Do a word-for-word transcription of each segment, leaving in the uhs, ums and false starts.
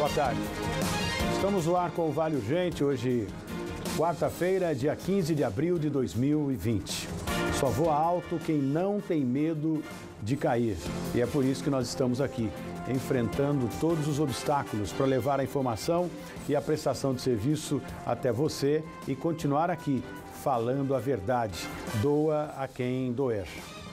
Boa tarde. Estamos no ar com o Vale Urgente, hoje, quarta-feira, dia quinze de abril de dois mil e vinte. Só voa alto quem não tem medo de cair. E é por isso que nós estamos aqui, enfrentando todos os obstáculos para levar a informação e a prestação de serviço até você e continuar aqui, falando a verdade. Doa a quem doer.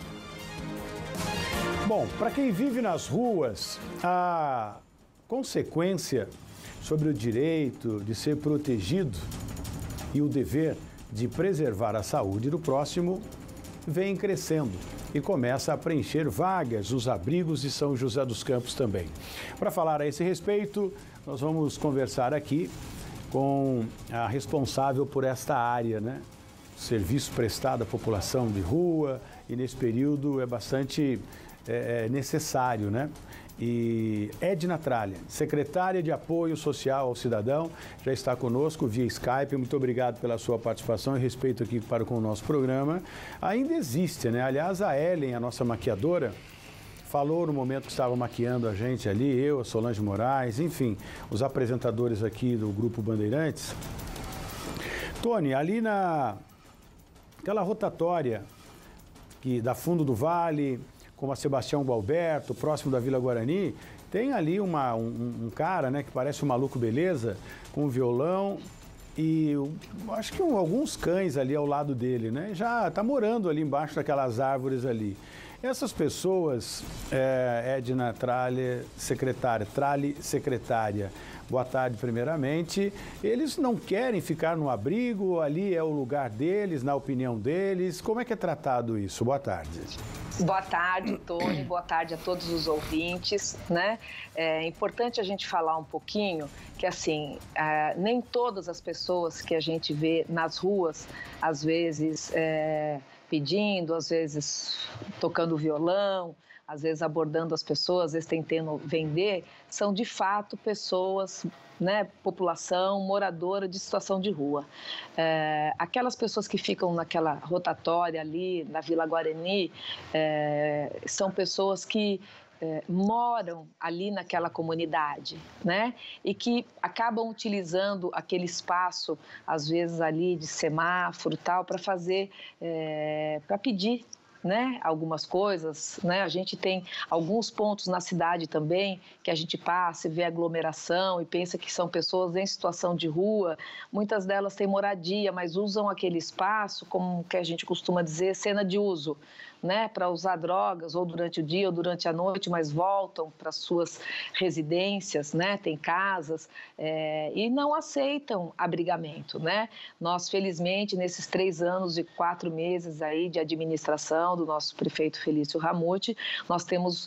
Bom, para quem vive nas ruas, a consequência sobre o direito de ser protegido e o dever de preservar a saúde do próximo vem crescendo e começa a preencher vagas nos abrigos de São José dos Campos também. Para falar a esse respeito, nós vamos conversar aqui com a responsável por esta área, né? Serviço prestado à população de rua, e nesse período é bastante é, necessário, né? E Edna Tralha, secretária de Apoio Social ao Cidadão, já está conosco via Skype. Muito obrigado pela sua participação e respeito aqui para com o nosso programa. Ainda existe, né? Aliás, a Ellen, a nossa maquiadora, falou no momento que estava maquiando a gente ali, eu, a Solange Moraes, enfim, os apresentadores aqui do Grupo Bandeirantes. Tony, ali na aquela rotatória que da Fundo do Vale, como a Sebastião Gualberto, próximo da Vila Guarani, tem ali uma, um, um cara, né, que parece um maluco beleza, com um violão e eu, acho que um, alguns cães ali ao lado dele, né? Já está morando ali embaixo daquelas árvores ali. Essas pessoas, é, Edna Tralha, secretária, Tralha, secretária, boa tarde primeiramente, eles não querem ficar no abrigo, ali é o lugar deles, na opinião deles, como é que é tratado isso? Boa tarde. Boa tarde, Tony, boa tarde a todos os ouvintes, né? É importante a gente falar um pouquinho que, assim, é, nem todas as pessoas que a gente vê nas ruas, às vezes é, pedindo, às vezes tocando violão, às vezes abordando as pessoas, às vezes tentando vender, são de fato pessoas, né, população moradora de situação de rua. É, aquelas pessoas que ficam naquela rotatória ali, na Vila Guarani, é, são pessoas que é, moram ali naquela comunidade, né, e que acabam utilizando aquele espaço, às vezes ali de semáforo e tal, para fazer, é, para pedir, né, algumas coisas, né? A gente tem alguns pontos na cidade também que a gente passa e vê aglomeração e pensa que são pessoas em situação de rua. Muitas delas têm moradia, mas usam aquele espaço como que a gente costuma dizer, cena de uso, né, para usar drogas ou durante o dia ou durante a noite, mas voltam para suas residências, né, tem casas é, e não aceitam abrigamento, né? Nós, felizmente, nesses três anos e quatro meses aí de administração do nosso prefeito Felício Ramute, nós temos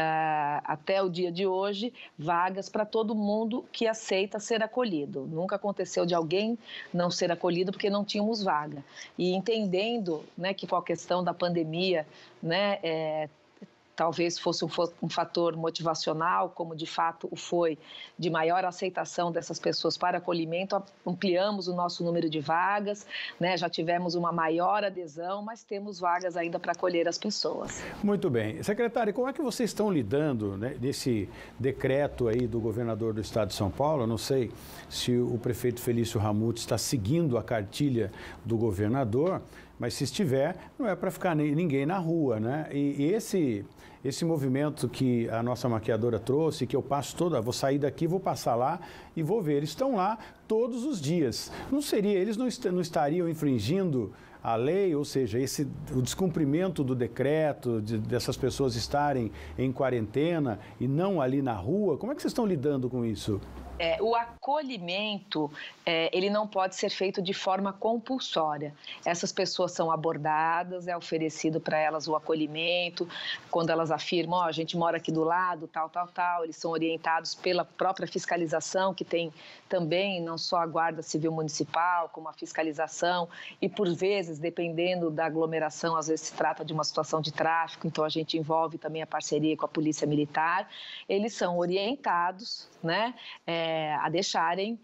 uh, até o dia de hoje vagas para todo mundo que aceita ser acolhido. Nunca aconteceu de alguém não ser acolhido porque não tínhamos vaga. E entendendo, né, que com a questão da pandemia, né, é, talvez fosse um, um fator motivacional, como de fato o foi, de maior aceitação dessas pessoas para acolhimento, ampliamos o nosso número de vagas, né, já tivemos uma maior adesão, mas temos vagas ainda para acolher as pessoas. Muito bem. Secretária, como é que vocês estão lidando, né, desse decreto aí do governador do estado de São Paulo? Eu não sei se o prefeito Felício Ramute está seguindo a cartilha do governador, mas se estiver, não é para ficar ninguém na rua, né? E, e esse, esse movimento que a nossa maquiadora trouxe, que eu passo toda, vou sair daqui, vou passar lá e vou ver, eles estão lá todos os dias. Não seria, eles não, est não estariam infringindo a lei, ou seja, esse, o descumprimento do decreto, de, dessas pessoas estarem em quarentena e não ali na rua? Como é que vocês estão lidando com isso? É, o acolhimento, é, ele não pode ser feito de forma compulsória. Essas pessoas são abordadas, é oferecido para elas o acolhimento, quando elas afirmam, ó, a gente mora aqui do lado, tal, tal, tal, eles são orientados pela própria fiscalização, que tem também não só a Guarda Civil Municipal, como a fiscalização, e por vezes, dependendo da aglomeração, às vezes se trata de uma situação de tráfico, então a gente envolve também a parceria com a Polícia Militar, eles são orientados, né, é, a deixarem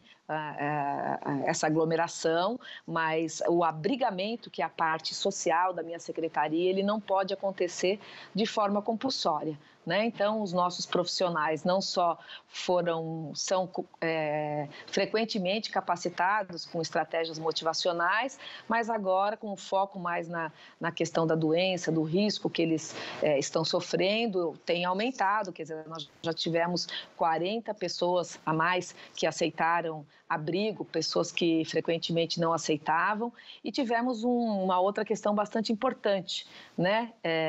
essa aglomeração, mas o abrigamento, que é a parte social da minha secretaria, ele não pode acontecer de forma compulsória. né? Então, os nossos profissionais não só foram, são é, frequentemente capacitados com estratégias motivacionais, mas agora com o foco mais na, na questão da doença, do risco que eles é, estão sofrendo, tem aumentado. Quer dizer, nós já tivemos quarenta pessoas a mais que aceitaram abrigo, pessoas que frequentemente não aceitavam, e tivemos um, uma outra questão bastante importante, né,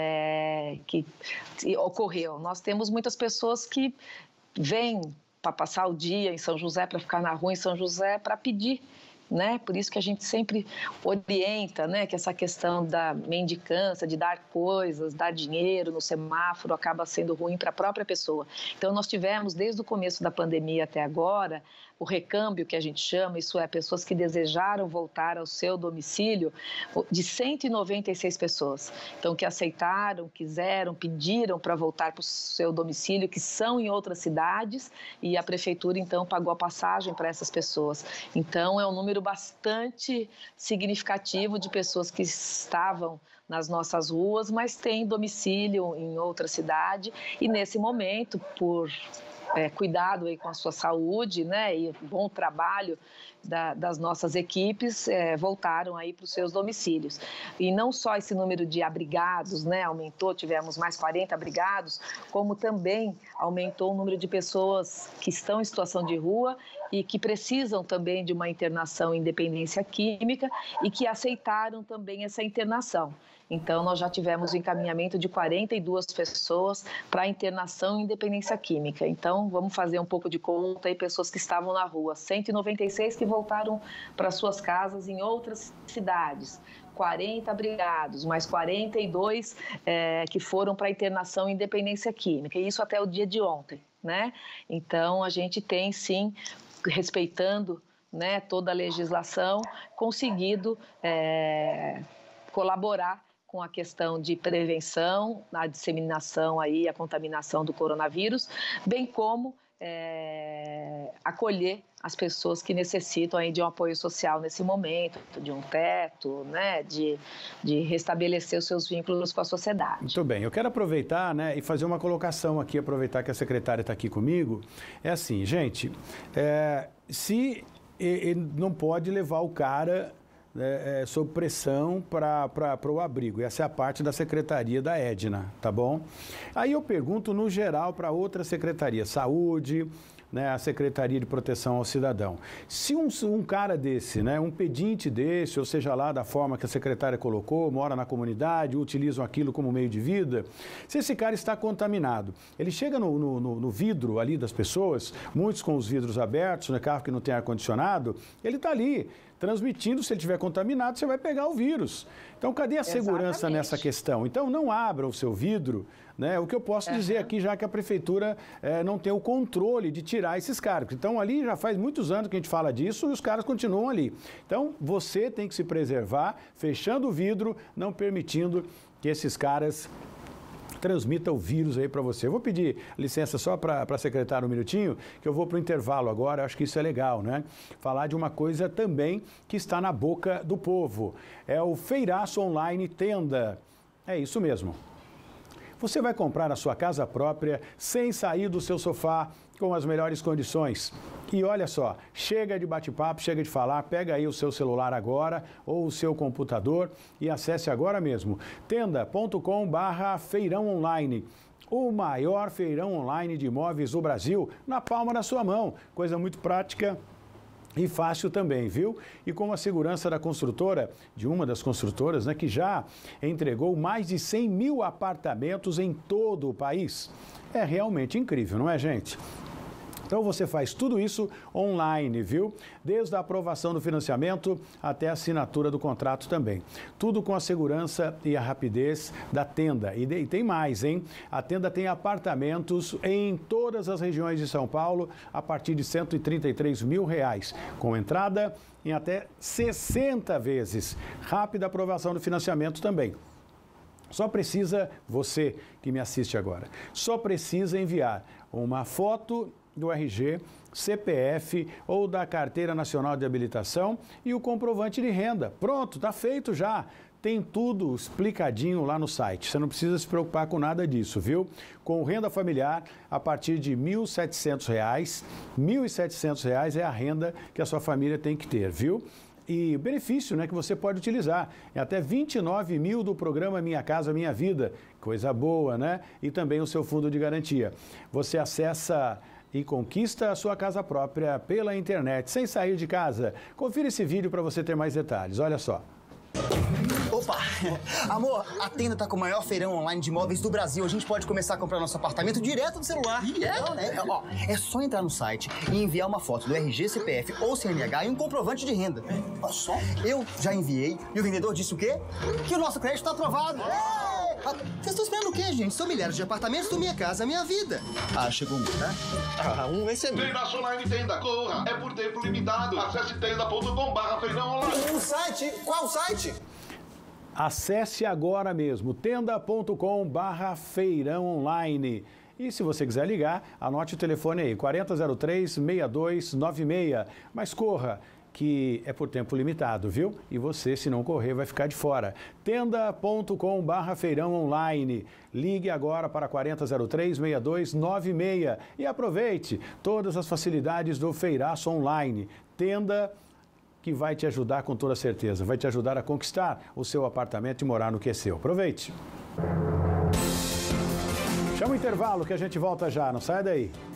é, que ocorreu. Nós temos muitas pessoas que vêm para passar o dia em São José, para ficar na rua em São José, para pedir, né? Por isso que a gente sempre orienta, né, que essa questão da mendicância, de dar coisas, dar dinheiro no semáforo, acaba sendo ruim para a própria pessoa. Então, nós tivemos, desde o começo da pandemia até agora, o recâmbio, que a gente chama, isso é, pessoas que desejaram voltar ao seu domicílio, de cento e noventa e seis pessoas. Então, que aceitaram, quiseram, pediram para voltar para o seu domicílio, que são em outras cidades, e a prefeitura, então, pagou a passagem para essas pessoas. Então, é um número bastante significativo de pessoas que estavam nas nossas ruas, mas têm domicílio em outra cidade, e nesse momento, por É, cuidado aí com a sua saúde, né, e bom trabalho da, das nossas equipes, é, voltaram aí para os seus domicílios. E não só esse número de abrigados, né, aumentou, tivemos mais quarenta abrigados, como também aumentou o número de pessoas que estão em situação de rua e que precisam também de uma internação em dependência química e que aceitaram também essa internação. Então, nós já tivemos o encaminhamento de quarenta e duas pessoas para internação em dependência química. Então, vamos fazer um pouco de conta aí, pessoas que estavam na rua. cento e noventa e seis que voltaram para suas casas em outras cidades. quarenta abrigados, mais quarenta e dois é, que foram para internação em dependência química. E isso até o dia de ontem, né? Então, a gente tem, sim, respeitando, né, toda a legislação, conseguido é, colaborar com a questão de prevenção, a disseminação aí, a contaminação do coronavírus, bem como é, acolher as pessoas que necessitam aí de um apoio social nesse momento, de um teto, né, de, de restabelecer os seus vínculos com a sociedade. Muito bem, eu quero aproveitar, né, e fazer uma colocação aqui, aproveitar que a secretária está aqui comigo. É assim, gente, é, se ele não pode levar o cara É, é, sob pressão para o abrigo. Essa é a parte da secretaria da Edna, tá bom? Aí eu pergunto no geral para outra secretaria, saúde, né, a Secretaria de Proteção ao Cidadão. Se um, um cara desse, né, um pedinte desse, ou seja lá da forma que a secretária colocou, mora na comunidade, utilizam aquilo como meio de vida, se esse cara está contaminado, ele chega no, no, no vidro ali das pessoas, muitos com os vidros abertos, né, carro que não tem ar-condicionado, ele está ali transmitindo. Se ele estiver contaminado, você vai pegar o vírus. Então, cadê a segurança Exatamente. nessa questão? Então, não abra o seu vidro, né? O que eu posso uhum. dizer aqui, já que a prefeitura eh, não tem o controle de tirar esses caras. Então, ali já faz muitos anos que a gente fala disso e os caras continuam ali. Então, você tem que se preservar, fechando o vidro, não permitindo que esses caras transmita o vírus aí para você. Eu vou pedir licença só para a secretária um minutinho, que eu vou para o intervalo agora, eu acho que isso é legal, né? Falar de uma coisa também que está na boca do povo. É o Feiraço Online Tenda. É isso mesmo. Você vai comprar a sua casa própria sem sair do seu sofá, com as melhores condições. E olha só, chega de bate-papo, chega de falar, pega aí o seu celular agora ou o seu computador e acesse agora mesmo tenda ponto com barra feirão online. O maior feirão online de imóveis do Brasil, na palma da sua mão. Coisa muito prática e fácil também, viu? E com a segurança da construtora, de uma das construtoras, né, que já entregou mais de cem mil apartamentos em todo o país. É realmente incrível, não é, gente? Então você faz tudo isso online, viu? Desde a aprovação do financiamento até a assinatura do contrato também. Tudo com a segurança e a rapidez da Tenda. E, de, e tem mais, hein? A Tenda tem apartamentos em todas as regiões de São Paulo a partir de cento e trinta e três mil reais, com entrada em até sessenta vezes. Rápida aprovação do financiamento também. Só precisa, você que me assiste agora, só precisa enviar uma foto do R G, C P F ou da Carteira Nacional de Habilitação e o comprovante de renda. Pronto, está feito já. Tem tudo explicadinho lá no site. Você não precisa se preocupar com nada disso, viu? Com renda familiar, a partir de mil e setecentos reais, mil e setecentos reais é a renda que a sua família tem que ter, viu? E o benefício, né, que você pode utilizar é até vinte e nove mil do programa Minha Casa Minha Vida. Coisa boa, né? E também o seu fundo de garantia. Você acessa e conquista a sua casa própria pela internet, sem sair de casa. Confira esse vídeo para você ter mais detalhes. Olha só. Opa! Amor, a tenda tá com o maior feirão online de imóveis do Brasil. A gente pode começar a comprar nosso apartamento direto do celular. E é? É, ó, é só entrar no site e enviar uma foto do R G, C P F ou C N H e um comprovante de renda. É só? Eu já enviei e o vendedor disse o quê? Que o nosso crédito tá aprovado. É! Vocês estão esperando o quê, gente? São milhares de apartamentos do Minha Casa Minha Vida. Ah, chegou um, tá? Ah, um esse é meu. Feiraço Online Tenda, corra! É por tempo limitado. Acesse tenda ponto com barra feirão online. Um site? Qual site? Acesse agora mesmo, tenda ponto com barra feirão online. E se você quiser ligar, anote o telefone aí, quarenta zero três, seis dois nove seis. Mas corra, que é por tempo limitado, viu? E você, se não correr, vai ficar de fora. tenda ponto com barra feirão online. Ligue agora para quarenta zero três, seis dois nove seis e aproveite todas as facilidades do Feiraço Online. Tenda que vai te ajudar com toda certeza, vai te ajudar a conquistar o seu apartamento e morar no que é seu. Aproveite! Chama o intervalo que a gente volta já, não sai daí.